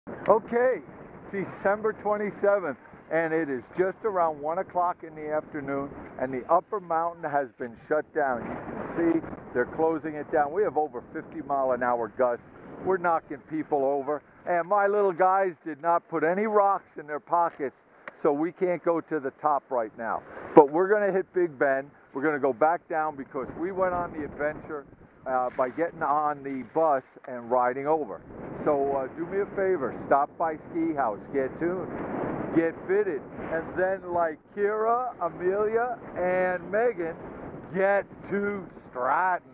Okay, December 27th, and it is just around 1 o'clock in the afternoon, and the upper mountain has been shut down. You can see they're closing it down. We have over 50-mile-an-hour gusts. We're knocking people over, and my little guys did not put any rocks in their pockets, so we can't go to the top right now. But we're going to hit Big Bend. We're going to go back down because we went on the adventure by getting on the bus and riding over. So do me a favor, stop by Ski House, get tuned, get fitted, and then like Kira, Amelia, and Megan, get to Stratton.